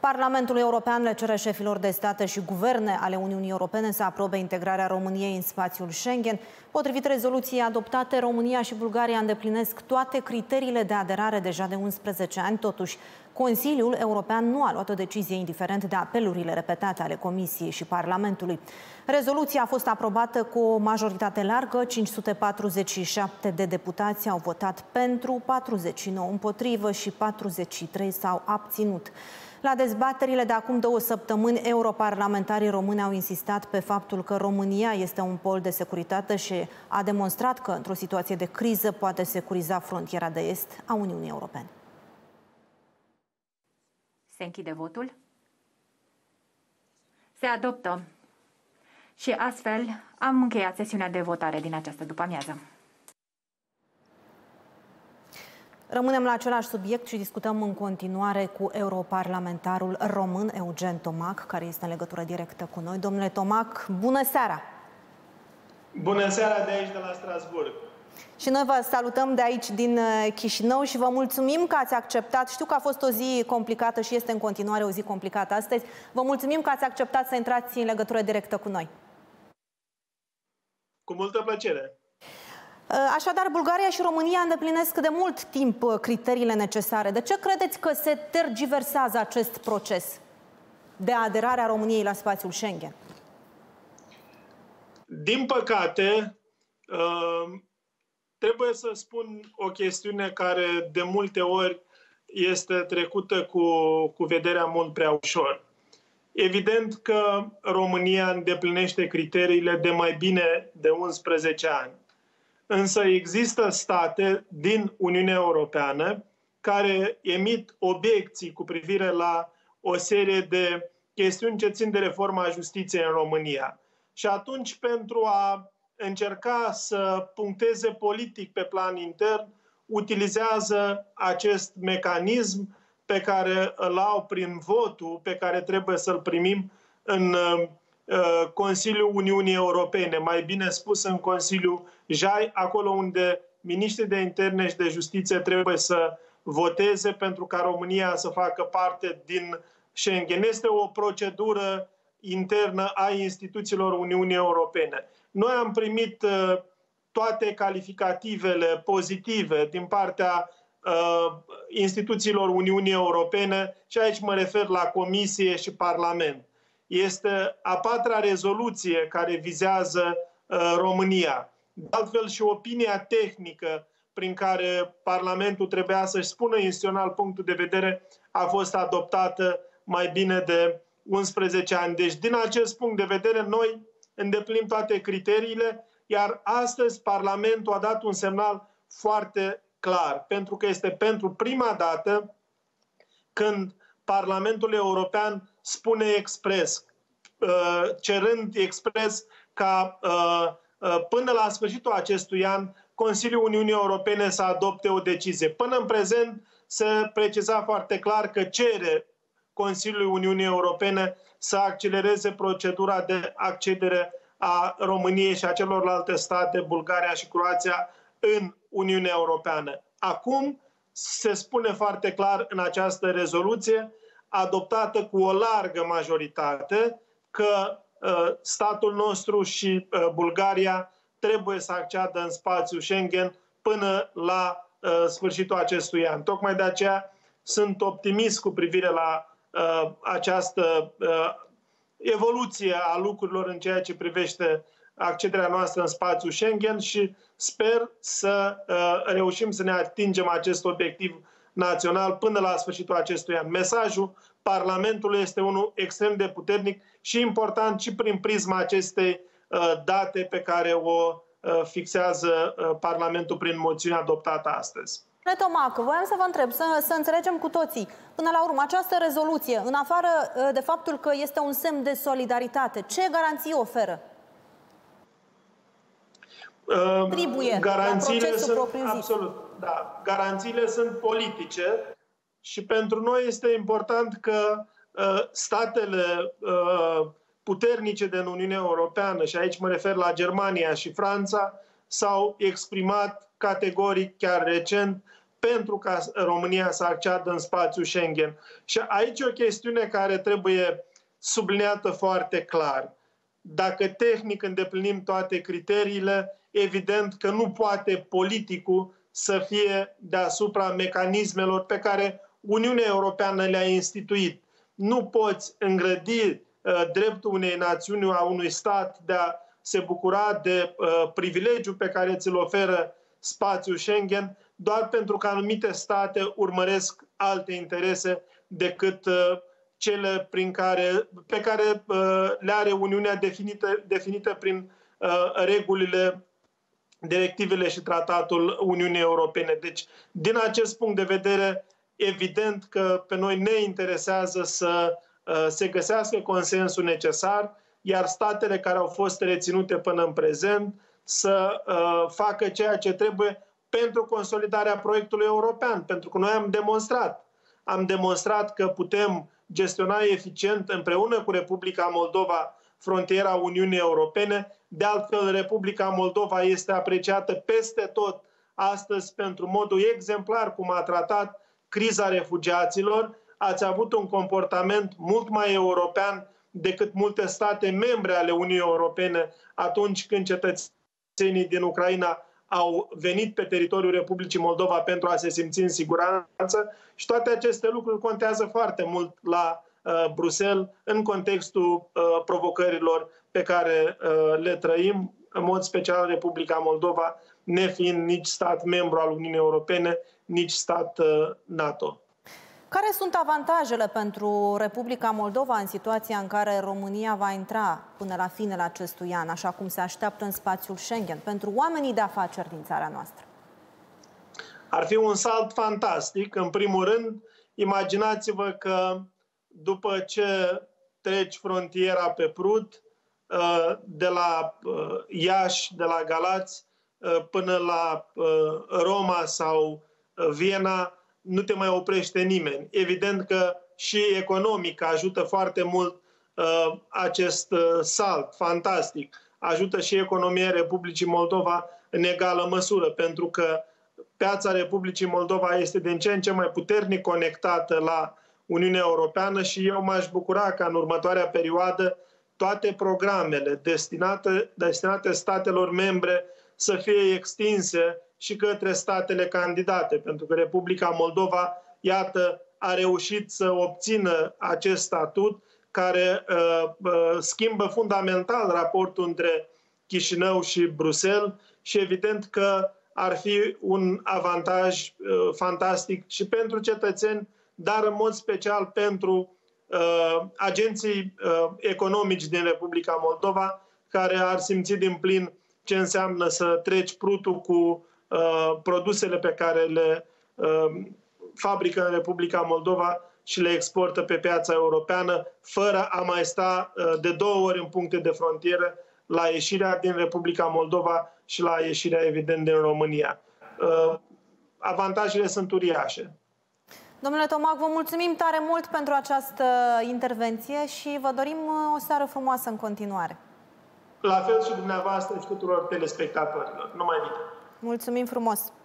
Parlamentul European le cere șefilor de state și guverne ale Uniunii Europene să aprobe integrarea României în spațiul Schengen. Potrivit rezoluției adoptate, România și Bulgaria îndeplinesc toate criteriile de aderare deja de 11 ani. Totuși, Consiliul European nu a luat o decizie indiferent de apelurile repetate ale Comisiei și Parlamentului. Rezoluția a fost aprobată cu o majoritate largă, 547 de deputați au votat pentru, 49 împotrivă și 43 s-au abținut. La dezbaterile de acum 2 săptămâni, europarlamentarii români au insistat pe faptul că România este un pol de securitate și a demonstrat că, într-o situație de criză, poate securiza frontiera de est a Uniunii Europene. Se închide votul. Se adoptă. Și astfel am încheiat sesiunea de votare din această după-amiază. Rămânem la același subiect și discutăm în continuare cu europarlamentarul român Eugen Tomac, care este în legătură directă cu noi. Domnule Tomac, bună seara! Bună seara de aici, de la Strasbourg! Și noi vă salutăm de aici, din Chișinău, și vă mulțumim că ați acceptat. Știu că a fost o zi complicată și este în continuare o zi complicată astăzi. Vă mulțumim că ați acceptat să intrați în legătură directă cu noi. Cu multă plăcere! Așadar, Bulgaria și România îndeplinesc de mult timp criteriile necesare. De ce credeți că se tergiversează acest proces de aderare a României la spațiul Schengen? Din păcate, trebuie să spun o chestiune care de multe ori este trecută cu vederea mult prea ușor. Evident că România îndeplinește criteriile de mai bine de 11 ani. Însă există state din Uniunea Europeană care emit obiecții cu privire la o serie de chestiuni ce țin de reforma justiției în România. Și atunci, pentru a încerca să puncteze politic pe plan intern, utilizează acest mecanism pe care îl au prin votul pe care trebuie să-l primim în Consiliul Uniunii Europene, mai bine spus în Consiliul JAI, acolo unde miniștrii de interne și de justiție trebuie să voteze pentru ca România să facă parte din Schengen. Este o procedură internă a instituțiilor Uniunii Europene. Noi am primit toate calificativele pozitive din partea instituțiilor Uniunii Europene și aici mă refer la Comisie și Parlament. Este a 4-a rezoluție care vizează România. De altfel și opinia tehnică prin care Parlamentul trebuia să-și spună instituțional punctul de vedere a fost adoptată mai bine de 11 ani. Deci din acest punct de vedere noi îndeplinim toate criteriile, iar astăzi Parlamentul a dat un semnal foarte clar, pentru că este pentru prima dată când Parlamentul European spune expres, cerând expres ca până la sfârșitul acestui an Consiliul Uniunii Europene să adopte o decizie. Până în prezent se preciza foarte clar că cere Consiliul Uniunii Europene să accelereze procedura de accedere a României și a celorlalte state, Bulgaria și Croația, în Uniunea Europeană. Acum se spune foarte clar în această rezoluție, adoptată cu o largă majoritate, că statul nostru și Bulgaria trebuie să acceadă în spațiul Schengen până la sfârșitul acestui an. Tocmai de aceea sunt optimist cu privire la această evoluție a lucrurilor în ceea ce privește accederea noastră în spațiul Schengen și sper să reușim să ne atingem acest obiectiv național până la sfârșitul acestui an. Mesajul Parlamentului este unul extrem de puternic și important și prin prisma acestei date pe care o fixează Parlamentul prin moțiunea adoptată astăzi. Domnule Tomac, voiam să vă întreb, să înțelegem cu toții, până la urmă, această rezoluție, în afară de faptul că este un semn de solidaritate, ce garanții oferă? Garanțiile sunt, absolut, da, garanțiile sunt politice și pentru noi este important că statele puternice din Uniunea Europeană, și aici mă refer la Germania și Franța, s-au exprimat categoric, chiar recent, pentru ca România să acceadă în spațiul Schengen. Și aici e o chestiune care trebuie subliniată foarte clar. Dacă tehnic îndeplinim toate criteriile, evident că nu poate politicul să fie deasupra mecanismelor pe care Uniunea Europeană le-a instituit. Nu poți îngrădi dreptul unei națiuni, a unui stat de a se bucura de privilegiul pe care ți-l oferă spațiul Schengen doar pentru că anumite state urmăresc alte interese decât cele pe care le are Uniunea definite prin regulile, directivele și tratatul Uniunii Europene. Deci, din acest punct de vedere, evident că pe noi ne interesează să se găsească consensul necesar, iar statele care au fost reținute până în prezent să facă ceea ce trebuie pentru consolidarea proiectului european. Pentru că noi am demonstrat că putem gestiona eficient împreună cu Republica Moldova frontiera Uniunii Europene. De altfel, Republica Moldova este apreciată peste tot astăzi pentru modul exemplar cum a tratat criza refugiaților. Ați avut un comportament mult mai european decât multe state membre ale Uniunii Europene atunci când cetățenii din Ucraina au venit pe teritoriul Republicii Moldova pentru a se simți în siguranță și toate aceste lucruri contează foarte mult la Bruxelles în contextul provocărilor pe care le trăim, în mod special Republica Moldova, nefiind nici stat membru al Uniunii Europene, nici stat NATO. Care sunt avantajele pentru Republica Moldova în situația în care România va intra până la finele acestui an, așa cum se așteaptă în spațiul Schengen, pentru oamenii de afaceri din țara noastră? Ar fi un salt fantastic. În primul rând, imaginați-vă că după ce treci frontiera pe Prut, de la Iași, de la Galați, până la Roma sau Viena, nu te mai oprește nimeni. Evident că și economic ajută foarte mult acest salt fantastic. Ajută și economia Republicii Moldova în egală măsură, pentru că piața Republicii Moldova este din ce în ce mai puternic conectată la Uniunea Europeană și eu m-aș bucura ca în următoarea perioadă toate programele destinate statelor membre să fie extinse și către statele candidate, pentru că Republica Moldova, iată, a reușit să obțină acest statut care schimbă fundamental raportul între Chișinău și Bruxelles și evident că ar fi un avantaj fantastic și pentru cetățeni, dar în mod special pentru agenții economici din Republica Moldova, care ar simți din plin ce înseamnă să treci Prutul cu produsele pe care le fabrică în Republica Moldova și le exportă pe piața europeană, fără a mai sta de 2 ori în puncte de frontieră la ieșirea din Republica Moldova și la ieșirea, evident, din România. Avantajele sunt uriașe. Domnule Tomac, vă mulțumim tare mult pentru această intervenție și vă dorim o seară frumoasă în continuare. La fel și dumneavoastră și tuturor telespectatorilor. Numai bine! Mulțumim frumos!